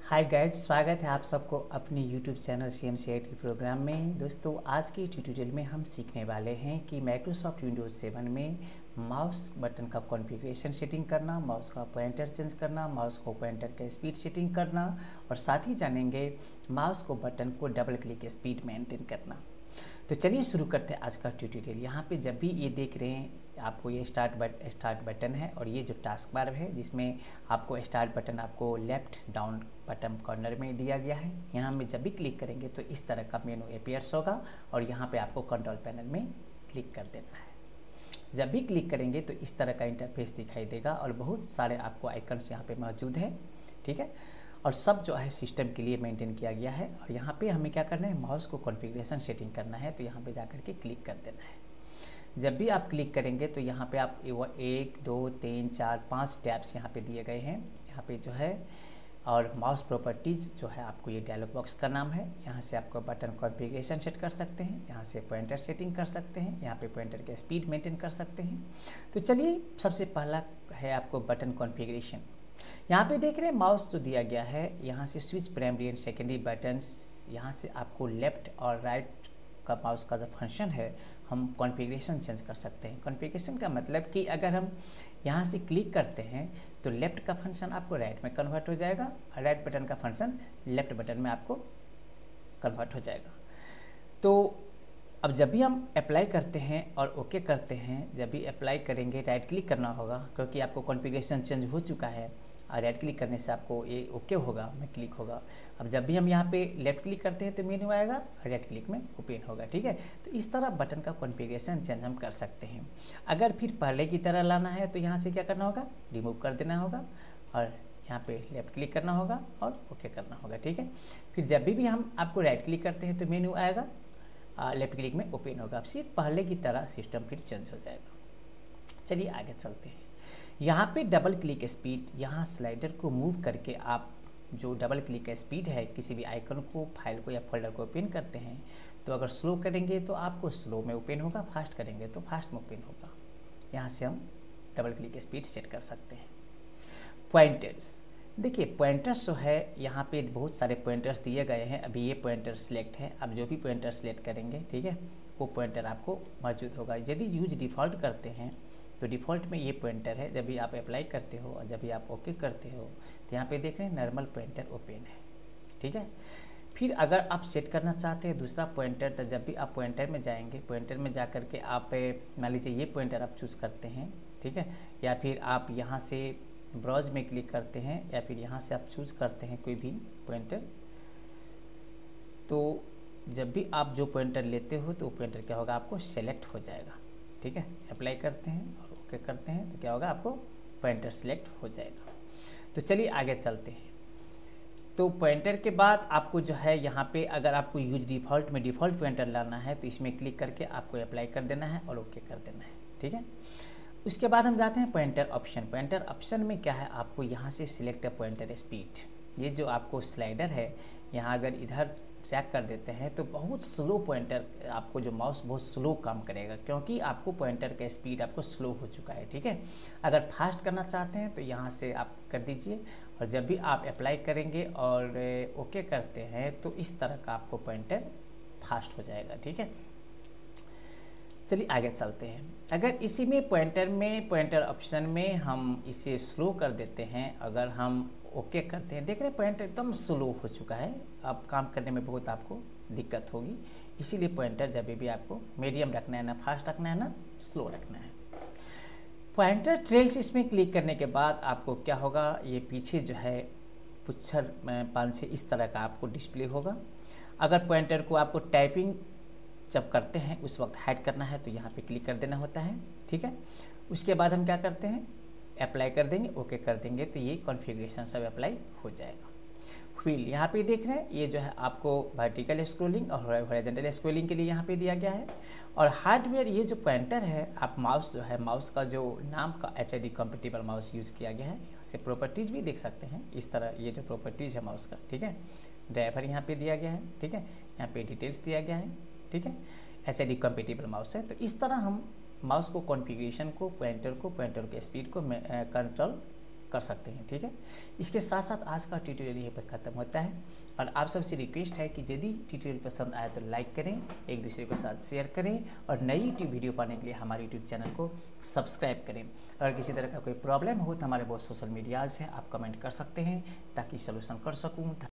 Hi guys, स्वागत है आप सबको अपनी यूट्यूब चैनल CMCIT प्रोग्राम में। दोस्तों, आज की ट्यूटोरियल में हम सीखने वाले हैं कि माइक्रोसॉफ्ट विंडोज 7 में माउस बटन का कॉन्फ़िगरेशन सेटिंग करना, माउस का पॉइंटर चेंज करना, माउस को पॉइंटर का स्पीड सेटिंग करना और साथ ही जानेंगे माउस को बटन को डबल क्लिक स्पीड मेंटेन करना। तो चलिए शुरू करते हैं आज का ट्यूटोरियल। यहाँ पे जब भी ये देख रहे हैं आपको ये स्टार्ट बटन है और ये जो टास्क बार है जिसमें आपको स्टार्ट बटन आपको लेफ्ट डाउन बटन कॉर्नर में दिया गया है। यहाँ में जब भी क्लिक करेंगे तो इस तरह का मेनू अपीयर्स होगा और यहाँ पे आपको कंट्रोल पैनल में क्लिक कर देना है। जब भी क्लिक करेंगे तो इस तरह का इंटरफेस दिखाई देगा और बहुत सारे आपको आइकन्स यहाँ पे मौजूद हैं, ठीक है। और सब जो है सिस्टम के लिए मेंटेन किया गया है। और यहाँ पे हमें क्या करना है, माउस को कॉन्फ़िगरेशन सेटिंग करना है, तो यहाँ पे जा कर के क्लिक कर देना है। जब भी आप क्लिक करेंगे तो यहाँ पे आप 1 2 3 4 5 टैब्स यहाँ पे दिए गए हैं यहाँ पे जो है। और माउस प्रॉपर्टीज़ जो है आपको ये डायलॉग बॉक्स का नाम है। यहाँ से आपको बटन कॉन्फ़िगरेशन सेट कर सकते हैं, यहाँ से पॉइंटर सेटिंग कर सकते हैं, यहाँ पे पॉइंटर के स्पीड मेंटेन कर सकते हैं। तो चलिए, सबसे पहला है आपको बटन कॉन्फ़िगरेशन। यहाँ पे देख रहे हैं माउस जो दिया गया है, यहाँ से switch primary and secondary buttons, यहाँ से आपको लेफ्ट और राइट का माउस का जो फंक्शन है हम कॉन्फ़िगरेशन चेंज कर सकते हैं। कॉन्फ़िगरेशन का मतलब कि अगर हम यहाँ से क्लिक करते हैं तो लेफ़्ट का फंक्शन आपको राइट में कन्वर्ट हो जाएगा और राइट बटन का फंक्शन लेफ़्ट बटन में आपको कन्वर्ट हो जाएगा। तो अब जब भी हम अप्लाई करते हैं और ओके करते हैं, जब भी अप्लाई करेंगे राइट क्लिक करना होगा क्योंकि आपको कॉन्फ़िगरेशन चेंज हो चुका है और राइट क्लिक करने से आपको ये ओके होगा में क्लिक होगा। अब जब भी हम यहाँ पे लेफ्ट क्लिक करते हैं तो मेन्यू आएगा और राइट क्लिक में ओपन होगा, ठीक है। तो इस तरह बटन का कॉन्फ़िगरेशन चेंज हम कर सकते हैं। अगर फिर पहले की तरह लाना है तो यहाँ से क्या करना होगा, रिमूव कर देना होगा और यहाँ पे लेफ्ट क्लिक करना होगा और ओके करना होगा, ठीक है। फिर जब भी हम आपको राइट क्लिक करते हैं तो मेन्यू आएगा, लेफ्ट क्लिक में ओपन होगा। अब सिर्फ पहले की तरह सिस्टम फिर चेंज हो जाएगा। चलिए आगे चलते हैं। यहाँ पे डबल क्लिक स्पीड, यहाँ स्लाइडर को मूव करके आप जो डबल क्लिक का स्पीड है किसी भी आइकन को, फाइल को या फोल्डर को ओपन करते हैं तो अगर स्लो करेंगे तो आपको स्लो में ओपन होगा, फास्ट करेंगे तो फास्ट में ओपन होगा। यहाँ से हम डबल क्लिक स्पीड सेट कर सकते हैं। पॉइंटर्स, देखिए पॉइंटर्स जो है यहाँ पे बहुत सारे पॉइंटर्स दिए गए हैं। अभी ये पॉइंटर सिलेक्ट है, अब जो भी पॉइंटर सिलेक्ट करेंगे, ठीक है, वो पॉइंटर आपको मौजूद होगा। यदि यूज डिफ़ॉल्ट करते हैं तो डिफ़ॉल्ट में ये पॉइंटर है। जब भी आप अप्लाई करते हो और जब भी आप ओके करते हो तो यहाँ पे देख रहे हैं नॉर्मल पॉइंटर ओपन है, ठीक है। फिर अगर आप सेट करना चाहते हैं दूसरा पॉइंटर, तो जब भी आप पॉइंटर में जाएंगे, पॉइंटर में जा कर के आप मान लीजिए ये पॉइंटर आप चूज़ करते हैं, ठीक है, या फिर आप यहाँ से ब्राउज में क्लिक करते हैं या फिर यहाँ से आप चूज़ करते हैं कोई भी पॉइंटर। तो जब भी आप जो पॉइंटर लेते हो तो वो पॉइंटर क्या होगा, आपको सेलेक्ट हो जाएगा, ठीक है। अप्लाई करते हैं और ओके करते हैं तो क्या होगा, आपको पॉइंटर सिलेक्ट हो जाएगा। तो चलिए आगे चलते हैं। तो पॉइंटर के बाद आपको जो है यहाँ पे अगर आपको यूज डिफ़ॉल्ट में डिफ़ॉल्ट पॉइंटर लाना है तो इसमें क्लिक करके आपको अप्लाई कर देना है और ओके कर देना है, ठीक है। उसके बाद हम जाते हैं पॉइंटर ऑप्शन। पॉइंटर ऑप्शन में क्या है, आपको यहाँ से सिलेक्ट पॉइंटर स्पीड, ये जो आपको स्लाइडर है यहाँ अगर इधर ट्रैक कर देते हैं तो बहुत स्लो पॉइंटर, आपको जो माउस बहुत स्लो काम करेगा क्योंकि आपको पॉइंटर का स्पीड आपको स्लो हो चुका है, ठीक है। अगर फास्ट करना चाहते हैं तो यहाँ से आप कर दीजिए और जब भी आप अप्लाई करेंगे और ओके करते हैं तो इस तरह का आपको पॉइंटर फास्ट हो जाएगा, ठीक है। चलिए आगे चलते हैं। अगर इसी में पॉइंटर ऑप्शन में हम इसे स्लो कर देते हैं, अगर हम ओके करते हैं, देख रहे हैं पॉइंटर एकदम स्लो हो चुका है, अब काम करने में बहुत आपको दिक्कत होगी। इसीलिए पॉइंटर जब भी आपको मीडियम रखना है, ना फास्ट रखना है ना स्लो रखना है। पॉइंटर ट्रेल्स, इसमें क्लिक करने के बाद आपको क्या होगा, ये पीछे जो है पुच्छर 5 इस तरह का आपको डिस्प्ले होगा। अगर पॉइंटर को आपको टाइपिंग जब करते हैं उस वक्त हाइड करना है तो यहाँ पे क्लिक कर देना होता है, ठीक है। उसके बाद हम क्या करते हैं, अप्लाई कर देंगे, ओके कर देंगे तो ये कॉन्फ़िगरेशन सब अप्लाई हो जाएगा। व्हील, यहाँ पे देख रहे हैं ये जो है आपको वर्टिकल स्क्रॉलिंग और हॉरिजॉन्टल स्क्रॉलिंग के लिए यहाँ पे दिया गया है। और हार्डवेयर, ये जो पॉइंटर है, आप माउस जो है, माउस का जो नाम का HID कंपेटिबल माउस यूज़ किया गया है। यहाँ से प्रॉपर्टीज़ भी देख सकते हैं इस तरह, ये जो प्रॉपर्टीज़ है माउस का, ठीक है। ड्राइवर यहाँ पे दिया गया है, ठीक है, यहाँ पे डिटेल्स दिया गया है, ठीक है। HID कंपेटिबल माउस है। तो इस तरह हम माउस को कॉन्फ़िगरेशन को, पॉइंटर के स्पीड को कंट्रोल कर सकते हैं। ठीक है, इसके साथ साथ आज का ट्यूटोरियल यहीं पर ख़त्म होता है और आप सबसे रिक्वेस्ट है कि यदि ट्यूटोरियल पसंद आए तो लाइक करें, एक दूसरे के साथ शेयर करें और नई वीडियो पाने के लिए हमारे यूट्यूब चैनल को सब्सक्राइब करें। अगर किसी तरह का कोई प्रॉब्लम हो तो हमारे बहुत सोशल मीडियाज़ हैं, आप कमेंट कर सकते हैं ताकि सलूशन कर सकूँ।